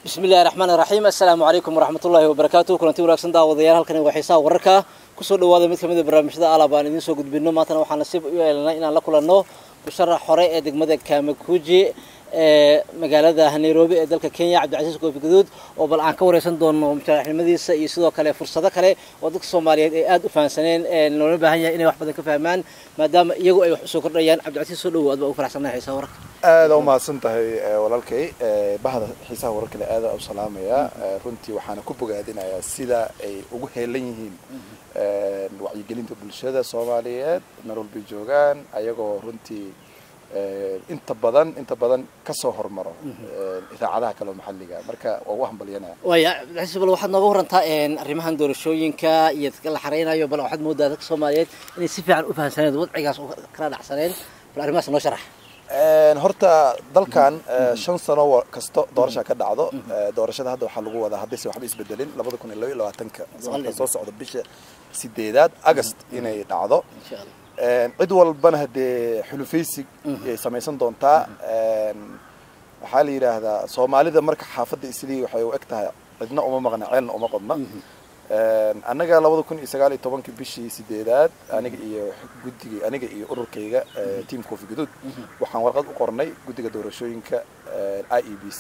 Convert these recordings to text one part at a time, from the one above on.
بسم الله الرحمن الرحيم السلام عليكم ورحمة الله وبركاته كلنتي wanaagsan daawadayaal halkan waa xiisaha wararka ku soo dhawaada mid kamid ah barnaamijyada alabaan idin soo gudbino maanta waxaan nasiib u yeelanay inaan la kulanno musharax hore ee degmada Kamakuji magaalada Nairobi ee dalka Kenya Cabdicasiis Koofi Gaduud oo bal aan ka wareysan doono musharaxnimadiisa iyo sidoo kale fursado kale oo dadka Soomaaliyeed ay aad u fahansaneen loo baahan yahay inay wax badan ka fahmaan maadaama iyagu ay wax soo kordhayaan Cabdicasiis soo dhawaad baa u faraxsanahay xiisaha wararka aad u mahadsan tahay walaalkay bahda xiisaha wararka aad u salaamaya runtii waxaan ku bogaadinayaa sida ay ugu heelan yihiin wacyigelinta bulshada Soomaaliyeed Nairobi joogan ayagoo runtii inta badan ka soo hormaro idaacadaha kale maxalliga marka waa wax baliyana waya Cabdicasiis bal waxaad nooga warantaa arrimahan doorashooyinka iyo dadka la xareynayo bal waxaad moodaa dadka Soomaaliyeed inay si fiican u fahansaneen wadcigaas oo kala dhacsaneen bal arrimahaas noo sharax horta dalkan 5 sano kasto doorasho ka dhacdo doorashada hadda waxa lagu wadaa hadii waxba isbedelin 2022 soo socdo bisha 8 August inay dhacdo insha Allah cid walbana hadee xulufeysig ay sameeysan doontaa waxa la yiraahdaa Soomaalida marka xaafada Islii waxay u egtahay cidna uma maqna ceelna uma qodna anaga 2019 bishii 8 aniga iyo ururkayga team Koofi Gaduud waxaan warqad u qornay gudiga doorashooyinka IEBC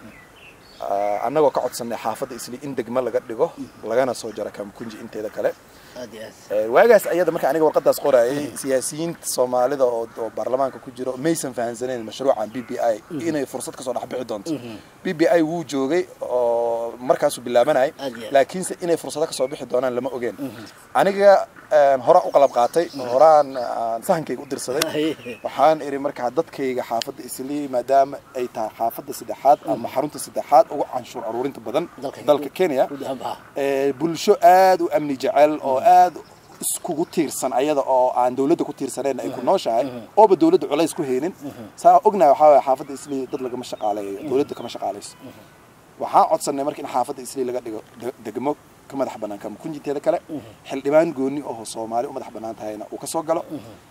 anagoo ka codsanay xaafada Islii in degmo laga dhigo lagana soo jaro Kamakunji inteeda kale waagaas ayada marka aniga warqadaas qoraayay siyaasiyiinta Soomaalida oo baarlamaanka ku jiro maysan fahansaneen mashruucan BBI inay fursad ka soo dhaxbixi doonto BBI wuu joogay oo markaas uu bilaabanay laakiin inay fursad ka soo bixi doonaan lama ogeen aniga hore u qalab qaatay horaan sahankayga u dirsaday waxaan iri marka dadkayga xaafada Islii maadaama ay tahay xaafada saddexaad ama xarunta saddexaad ugu canshuur aruurinta badan dalka Kenya bulsho aad u amni jecel oo aad iskugu tiirsan ayada oo aan dawladda ku tiirsaneen ay ku nooshahay oo ba dawladda culays ku heenin saa ognahay waxa xaafada Islii dad laga shaqaaleeyo dawladda kama shaqaaleyso waxaan codsanay markii in xaafada Islii laga dhigo degmo ka madax banaan Kamakunji teeda kale xildhibaan gooni oo Soomaali u madax banaan tahayna uu ka soo galo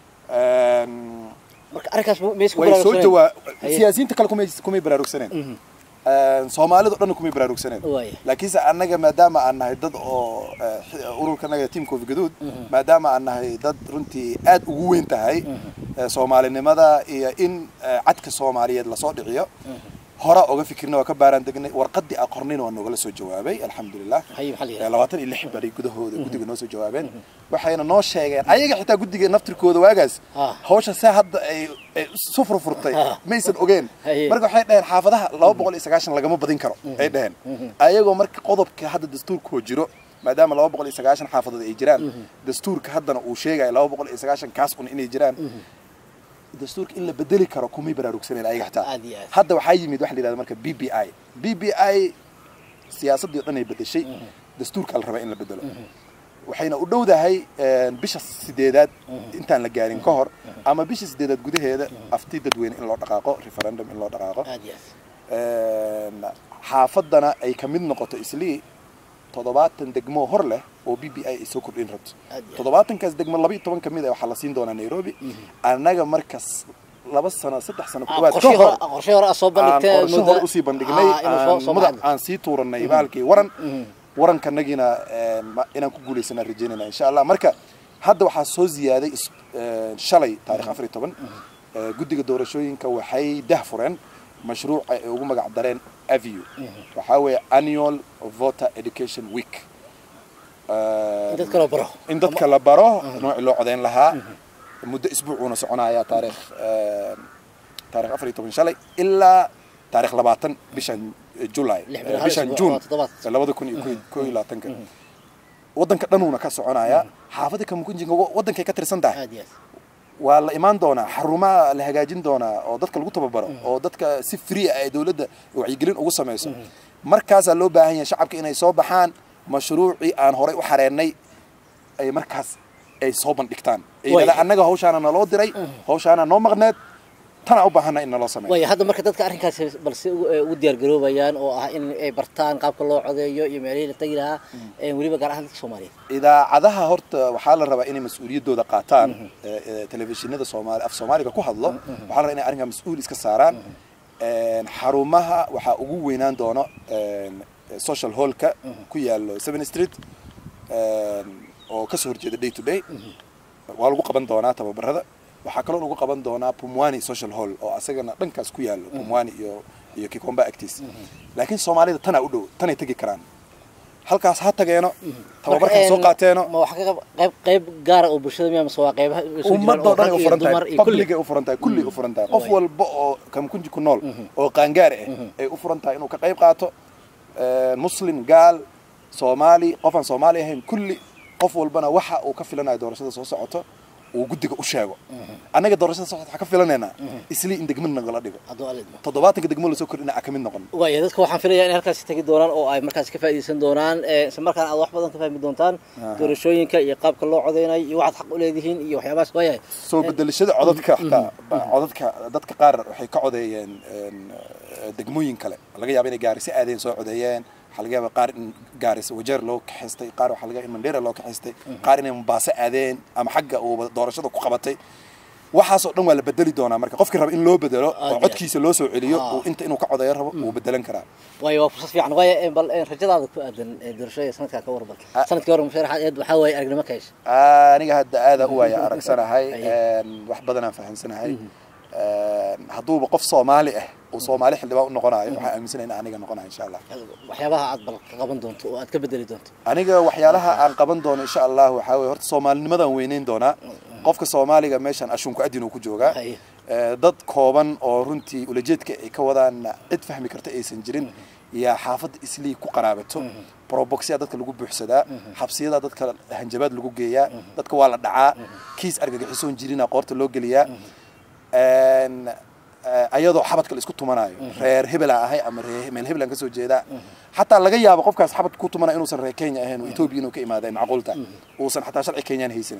marka arkaas meesku way soo jawaa siyaasiyiinta kale kuma baraarugsaneen Soomaalidu dhan kuma baraarugsaneen laakiin anaga maadaama aan nahay dad oo ururkanaga team Koofi Gaduud maadaama aan nahay dad runtii aad ugu weyn tahay Soomaalinimada iyo in cadka Soomaaliyeed la soo dhiciyo hora uga fikirna waa ka baaran degnay warqadii aqoonina waa nooga soo jawaabay alxamdulillah 26 bari gudahooda gudiga noo soo jawaabeen waxayna noo sheegeen ayaga xitaa gudiga naftirkooda waagaas hawsha saa hadda ay sufur furtay maysan ogeen marka waxay dhaheen xaafadaha 290 lagama badin karo ay dhaheen ayagoo marka qodobka hadda dastuurku jiro maadaama 290 xaafadood ay jiraan dastuurka haddana uu sheegay 290 kaas inay jiraan dastuurka in la bedeli karo kuma baraarugsaneen ayaga xitaa hadda waxa yimid wax la yiraahdo marka BBI siyaasadii dhan ay bedeshay dastuurka la raba in la bedelo waxayna u dhowdahay bisha 8 intaan la gaarin ka hor ama bisha 8 gudaheeda afti dadweyne in loo dhaqaaqo referendum in loo dhaqaaqo xaafadana ay kamid noqoto Islii 70 degmo hor leh oo BBI soo kordhin rabto 70 kaas degmo 12 kamid ah waxa la siin doonaa Nairobi anaga markas 2 sano 3 sano ku baad qorshe hore soo bandhigtay muddo u sii bandhignay aan sii tuuranay baalkii warankanagina inaan ku guuleysana rajeynayna insha Allah marka hadda waxa soo ziyaaday shalay taariikh 14 gudiga doorashooyinka waxay dahfureen مشروع ugu magac dareen AVU waxa weeye annual voter education week in dadka la baro nooc loo codeyn lahaa muddo isbuucuna soconaya taariikh 14 shalay ilaa taariikh 20 bishan July bishan June 2022 wadanka dhanuuna ka soconaya xaafada Kamakunji wadanka ka tirsan tahay waa la imaan doona xarumaha la hagaajin doona oo dadka lagu tababaro oo dadka si free ay dawladda wacyigelin ugu sameeyso markaas loo baahan yahay shacabka inay soo baxaan mashruuci aan hore u xareennay ay markaas ay soo bandhigtaan ila anaga hawshaana naloo diray hawshaana noo maqneed tana u baahanay in naloo sameeyo way hadda marka dadka arrinkaas balse ugu diyaar garoobayaan oo ah in ay bartaan qaabka loo codeeyo iyo meelaha tagi lahaa waliba gaar ahaan dadka Soomaaliyeed idaacadaha horta waxa la rabaa inay mas'uuliyadooda qaataan telefishinada Soomaaliga ku hadlo waxa la rabaa inay arrinka mas'uul iska saaraan xarumaha waxaa ugu weynaan doono social hallka ku yaalo 7 Street oo ka soo horjeeda day to day waa lagu qaban doonaa tababarada waxaa kaloo lagu qaban doonaa Pumwani social hall oo asagana dhankaas ku yaalo Pumwani iyo Kikomba actis laakiin Soomaalida tana u dhow tanay tagi karaan halkaas ha tageeno tababarka soo qaateeno ma waxa qayb gaar ah oo bulshada miyaa soo qaybaha ummadda dhan u furantahay public u furantahay kulli u furantahay qof walba oo kam kunji ku nool oo qaangaar ah ay u furantahay inuu ka qayb qaato muslim gaal Soomaali qofan Soomaali ahayn kulli qof walbana waxa uu ka filanayo doorashada soo socoto oo guddiga u sheego anaga doorashada soo socota ka filanayna isli in degmada nagala dhigo 70 degmo la soo kordhina ka mid noqon waayo dadka waxaan filayaa in halkaas tagi doonaan oo ay markaas ka faa'iideysan doonaan isla markaan aad wax badan ka fahmi doontaan doorashooyinka iyo qaabka loo codeynayo iyo waxaad xaq u leedihiin iyo waxyaabahaas waayahay soo bedelashada codadka codadka dadka qaar waxay ka codeeyeen degmooyin kale laga yaabo inay gaarisi aadeen soo codeeyeen laga yaabo qaar in gaaris wajeer loo kaxistay qaar waxa laga in Mandera loo kaxistay qaar inay Mombasa aadeen ama xagga uu doorashada ku qabatay waxaas oo dhan waa la bedeli doonaa marka qofkii raba in loo bedelo oo codkiisa loo soo celiyo oo inta inuu ka codeeyo rabo uu bedelan karaa waayo waa fursad fiican waayo bal rajadaada ku aadan doorashada sanadka ka warban sanadkii hore musharaxaad waxa way aragnimo ka heshay aniga hadda aad u waaya aragsanahay wax badan aan fahansanahay hadduu qof Soomaali ah oo Soomaali xildhibaan u noqonayo waxa aaminsan aniga noqonayo insha Allah waxyaabaha aad bal ka qaban doonto oo aad ka bedeli doonto aniga waxyaalaha aan qaban doono insha Allah waxa way horta Soomaalinimadan weyneyn doona qofka Soomaaliga meeshan ashunku adin uu ku jooga dad kooban oo runtii ulajeedka ay ka wadaan cid fahmi karta aysan jirin ya xaafada islii ku qaraabato proboxya dadka lagu buuxsadaa xabsiyada dadka hanjabaad lagu geeyaa dadka waa la dhacaa kiis argagixisoon jirina qoorta loo geliyaa ayadoo xabadka la isku tumanayo reer hebel ahay ama reer meel hebel ka soo jeeda hatta laga yaabo qofkaas xabad ku tumana inuu san reer Kenya ahayn oo Ethiopia inuu ka imaadeen macquulta oo san hatta sharci Kenyan haysan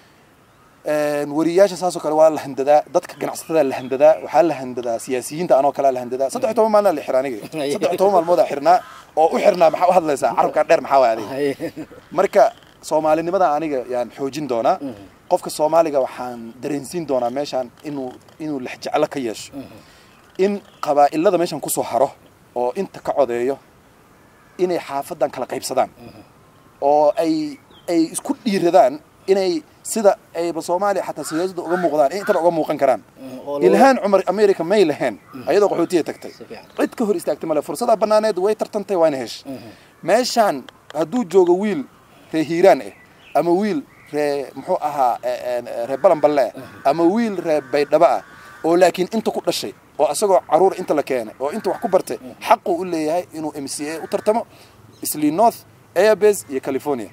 wariyaasha saasoo kale waa la handadaa dadka ganacsatada la handadaa waxa la handadaa siyaasiyiinta anoo kala la handadaa 13 maalin la xiraaniga 13 maalmood xirnaa oo u xirnaa maxaa u hadlaysaa carabka dheer maxaa waaday marka Soomaalinimada aniga yaan xoojin doonaa qofka Soomaaliga waxaan dareensiin doonaa meeshan inuu la jecel ka yeesho in qabaa'ilada meeshan ku soo haro oo inta ka codeeyo inay xaafadan kala qaybsadaan oo ay isku dhiiradaan inay sida ay Soomaaliya xataa siyaasada uga muuqdaan inta uga muuqan karaan ilhaan Umar America may lahayn ayadoo qaxootiga tagtay cid ka hor istaagtay mala fursada banaaneed way tartantay waana hesh meeshan haduu joogo wiil reehiiraan ama wiil muxuu ahaa balanballe ama wiil baydhaba oo laakiin inta ku dhashay oo asagoo caruur inta la keenay oo inta wax ku bartay xaq uu leeyahay inuu MCA u tartamo Islii North Airbase iyo California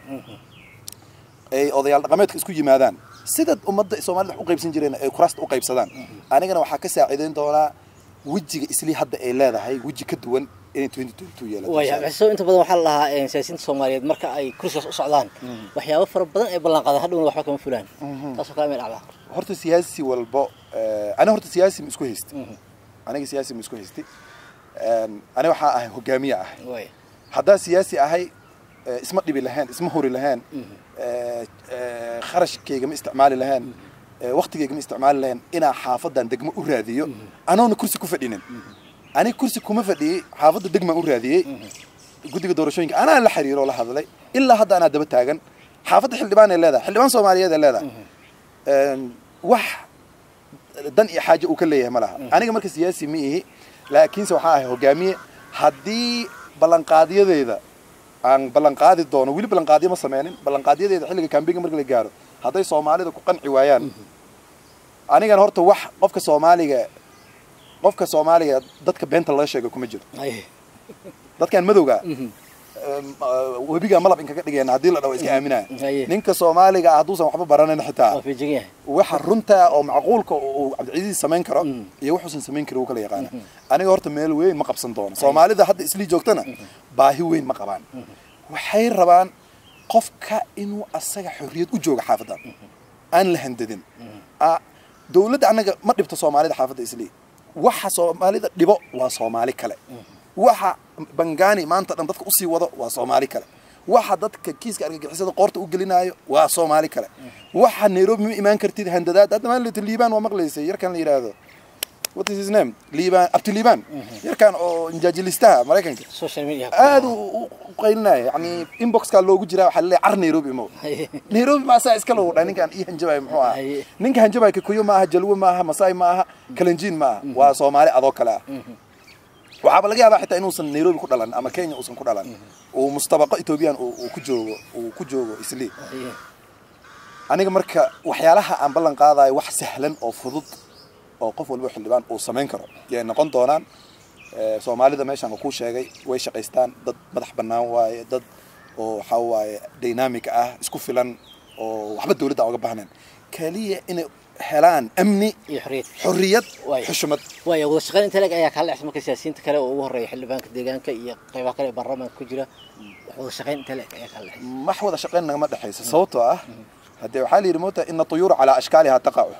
ay odayaal dhaqameedka isku yimaadaan sida ummadda Soomaalida u qaybsan jireen ay kuraasta u qaybsadaan anigana waxa ka saacideyn doonaa wajiga Islii hadda ay leedahay waji ka duwan in 2022 yeelato waayo inta badan waxa la lahaa siyaasiyiinta Soomaaliyeed marka ay kursigaas u socdaan waxyaabo fara badan ay ballan qaadaan hadhow waxba kama fulaan taasoo ka meel ah horta siyaasi walbo ana horta siyaasi isku haystay aniga siyaasi isku haystay ana waxa ahay hogaamiye ah hadda siyaasi ahay isma dhibi lahayn isma hori lahayn kharashkayga ma isticmaali lahayn waqtigayga ma isticmaali lahayn ina xaafadan degmo u raadiyo anoona kursi ku fadhinin ani kursi kuma fadhiyay xaafada degma u raadiyay guddiga doorashooyinka ana la xiriiro la hadlay ilaa hadda ana daba taagan xaafada xildhibaan ay leedahay xildhibaan Soomaaliyeed ay leedahay wax dan iyo xaaje uu ka leeyahay malaha aniga marka siyaasi ma ihi laakiin waxa ahay hogaamiye hadii ballanqaadiyadeeda aan ballanqaadi doono wili ballanqaadiyo ma sameeynin ballanqaadiyadeeda xilliga campaign marka la gaaro haday Soomaalida ku qanci waayaan anigana horta wax qofka Soomaaliga dadka beenta la sheego kuma jiro dadkan madowga webiga malab in kaga dhigeen hadii la dhaw iska aaminaa ninka Soomaaliga haduusan waxba baranin xitaa waxa runta oo macquulka oo Cabdi sameyn karo iyo wuxuu sameyn karo kala yaqaan aniga horta meel weyn ma qabsan doono Soomaalida hadda Islii joogtana baahi weyn ma qabaan waxay rabaan qofka inuu asaga xorriyad u joogo xaafada aan la handadin dawladda anaga ma dhibto Soomaalida xaafada Islii waxa Soomaalida dhibo waa Soomaali kale waxa Bangani maanta dhan dadka u sii wado waa Soomaali kale waxa dadka kiiska argagixisada qoorta u gelinayo waa Soomaali kale waxa Nairobi ma iimaan kartid handadaad hadda ma la Liibaan waa maqlaysay yarkan la yiraahdo what is his name liban abti liban yarkan oo injajilistaha mareykanka social media aad u qaynay yani inbox ka loogu jira waxa la leeyahay Nairobi mo Nairobi ma saa iska loo dhan ninkan ii hanjabay muxuu ah ninka hanjabay ka kuyo ma aha jalwo ma aha masai ma aha kalenjin ma aha waa Soomaali adoo kale ah waxa laga yaabaa xitaa inuusan Nairobi ku dhalan ama Kenya uusan ku dhalan oo mustabaqa Ethiopian oo ku joogo isli aniga marka waxyaalaha aan ballan qaadayo wax sahlan oo fudud oo qof walba xildhibaan uu sameyn karo yay noqon doonaan Soomaalida meeshan ku sheegay way shaqaystaan dad madax banaan waaye dad oo waxa waaye dynamic ah isku filan oo waxba dawladda uga baahnaan kaliya inay helaan amni iyo xorriyad xushmad way wada shaqayn inta lag ayaa kala xisma ka siyaasiyiinta kale oo ugu horeeyay xildhibaanka deegaanka iyo qaybaha kale ee baarlamaanka ku jira wada shaqayn inta lag ayaa kala xisma ma wada shaqayn ma dhaxayso sababtoo ah hadii waxa la yiri moota in tuyur ala ashkaaliha taqa'u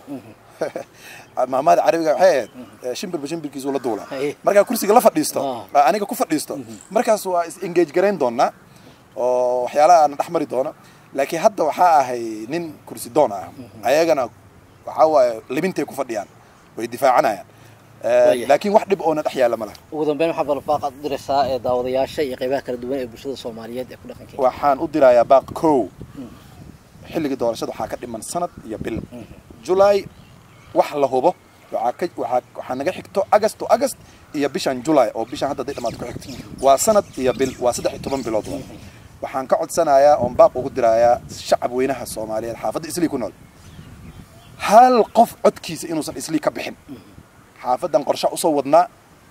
maamada carabiga waxay shimbirkiisu la duula marka kursiga la fadhiisto aniga ku fadhiisto markaas waa is engage gareyn doona oo waxyaalaha aan dhaxmari doona laakiin hadda waxa ahay nin kursi doon ah ayagana waxa waa libintay ku fadhiyaan way difaacanayaan laakiin wax dhib oo na dhaxyaala ma laha ugu dambeyn waxa balbaaq diraysaa ee daawadayaasha iyo qaybaha kala duwan ee bulshada Soomaaliyeed ee ku dhaqankeeda waxaan u dirayaa baaq koow xilliga doorashada waxa ka dhiman sanad iyo bil July wax la hubo waxa naga xigto August iyo bishan July oo bishan hadda dhamaad ku xigto waa sanad iyo bil waa 13 bilood waxaan ka codsanayaa oo baaq ugu dirayaa shacab weynaha Soomaaliyeed xaafadda isli ku nool hal qof codkiisa inuusan isli ka bixin xaafadan qorshe u soo wadnaa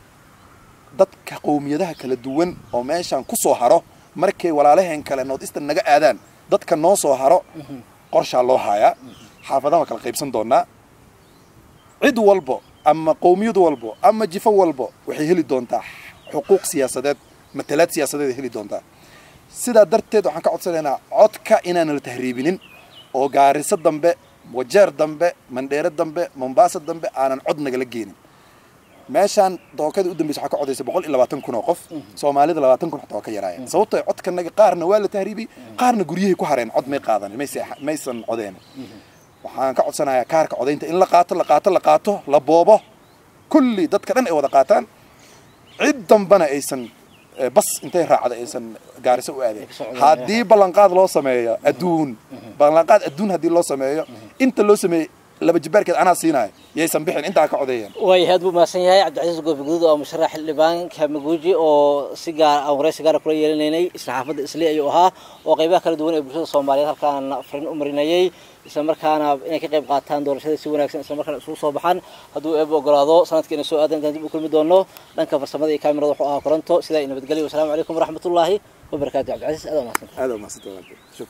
dadka qowmiyadaha kala duwan oo meeshan ku soo haro markay walaalaheen kale noodista naga aadaan dadka noo soo haro qorshe loo hayaa xaafadaha kala qaybsan doonaa cid walbo ama qowmiyad walbo ama jifo walbo waxay heli doontaa xuquuq siyaasadeed matalaad siyaasadeed heli doontaa sida darteed waxaan ka codsanaynaa codka inaan la tahriibinin oo gaariso dambe wajeer dambe mandheero dambe Mombasa dambe aanan cod naga la geenin meeshan dookada u dambeysay waxa ka codeysay 120 oo qof Soomaalida 20 xataa ka yaraayeen sababtoo codka naga qaarna waa la tahriibi qaarna guriyay ku hareen cod may qaadan maysan codeen waxaan ka codsanayaa kaarka codeynta in la qaato la boobo kulli dadka dhan ay wada qaataan cid dambana aysan bas intay raacada aysan gaariso u aadeen hadii ballanqaad loo sameeyo hadii loo sameeyo inta loo sameeyo laba jibaarkeed ana siinay yeysan bixin inta ka codeeyeen way had buu maasan yahay Cabdicasiis Goofi Guduud oo musharax xildhibaanka Maguuji oo si gaar ah wareysi gaar kula yeelanayay saxaafadda isli ayuu ahaa oo qaybaha kala duwan ee bulshada Soomaaliyeed halkaan afrin u marinayay isla markaana inay ka qayb qaataan doorashada si wanaagsan isla markaana isugu soo baxaan hadduu eebo ogolaado sanadkiina soo aadan dib u kulmi doono dhanka farsamada iyo kaamirada wuxuu ahaa koronto sida nabadgelyo. Assalaamu calaykum waraxmatullaahi wabarakaatuh. Cabdicasiis aad u mahadsantahay.